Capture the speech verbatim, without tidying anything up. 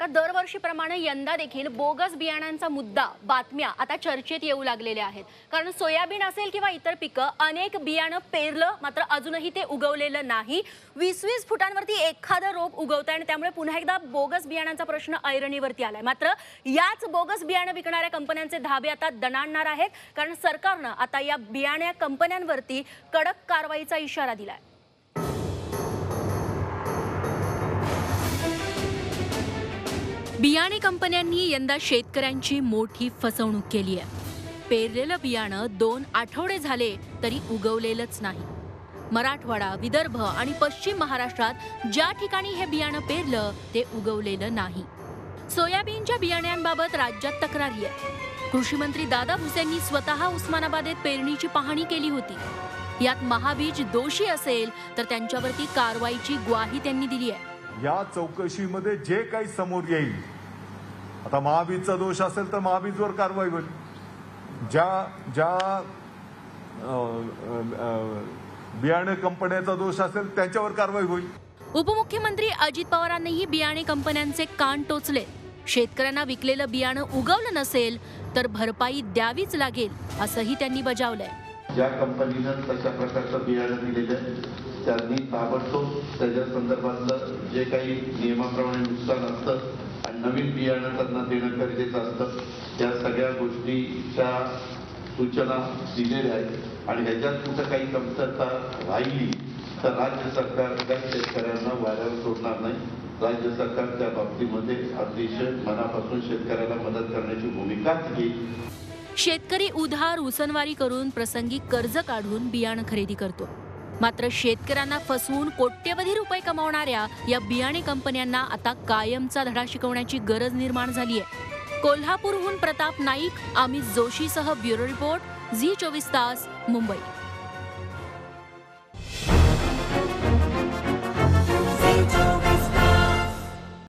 का दरवर्षीप्रमाणे यंदा देखील बोगस बियाणांचा मुद्दा बातम्या आता चर्चेत येऊ लागलेल्या आहेत। कारण सोयाबीन असेल किंवा इतर पिकं अनेक बियाणं पेरलं मात्र अजूनही ते उगवलेलं नाही। वीस वीस फुटांवरती एखादं रोप उगवतंय आणि त्यामुळे पुन्हा एकदा बोगस बियाणांचा प्रश्न ऐरणीवरती आलाय। मात्र याच बोगस बियाणं विकणाऱ्या कंपन्यांचे धाबे आता दणाणणार आहेत, कारण सरकारनं आता या बियाण्या कंपन्यांवरती कडक कारवाईचा इशारा दिलाय। बियाणे कंपन्यांनी यंदा शेतकऱ्यांची मोठी फसवणूक केली आहे। पेरलेलं बियाणं दोन आठवडे झाले तरी उगवलेलंच नाही। मराठवाडा, विदर्भ आणि पश्चिम महाराष्ट्रात ज्या ठिकाणी हे बियाणं पेरलं ते उगवलेलं नाही। सोयाबीनच्या बियाण्यांबाबत राज्यात तक्रारी आहे। कृषी मंत्री दादा भुसेंनी स्वतः उस्मानाबादेत पेरणीची पाहणी केली होती। यात महाबीज दोषी असेल तर त्यांच्यावरती कारवाईची ग्वाही त्यांनी दिली आहे। या चौकशीमध्ये जे काही समोर येईल, आता महाबीजचा दोष असेल तर महाबीजवर कारवाई होईल। ज्या ज्या बियाणे कंपन्यांचा दोष असेल त्यांच्यावर कारवाई होईल। उपमुख्यमंत्री अजित पवारांनीही बियाणे कंपन्यांचे कान टोचले। शेतकऱ्यांना विकलेलं बियाणं उगवलं नसेल तर भरपाई द्यावीच लागेल असंही त्यांनी बजावलंय। ज्या कंपनीनं तशा प्रकारचं बियाणं दिलेलं त्यांनी ताबडतोब त्याच्या संदर्भातलं जे काही नियमाप्रमाणे नुकसान असतं आणि नवीन बियाणं त्यांना देणं गरजेचं असतं, त्या सगळ्या गोष्टीच्या सूचना दिलेल्या आहेत। आणि ह्याच्यात कुठं काही कमतरता राहिली तर राज्य सरकार त्या शेतकऱ्यांना वाऱ्यावर सोडणार नाही। राज्य सरकार त्या बाबतीमध्ये अतिशय मनापासून शेतकऱ्याला मदत करण्याची भूमिकाच घेईल। शेतकरी उधार उसनवारी करून प्रसंगी कर्ज काढून बियाणं खरेदी करतो, मात्र शेतकऱ्यांना फसवून कोट्यवधी रुपये कमावणाऱ्या या बियाणे कंपन्यांना आता कायमचा धडा शिकवण्याची गरज निर्माण झाली आहे। कोल्हापूरहून प्रताप नाईक, अमित जोशीसह ब्युरो रिपोर्ट, झी चोवीस तास, मुंबई।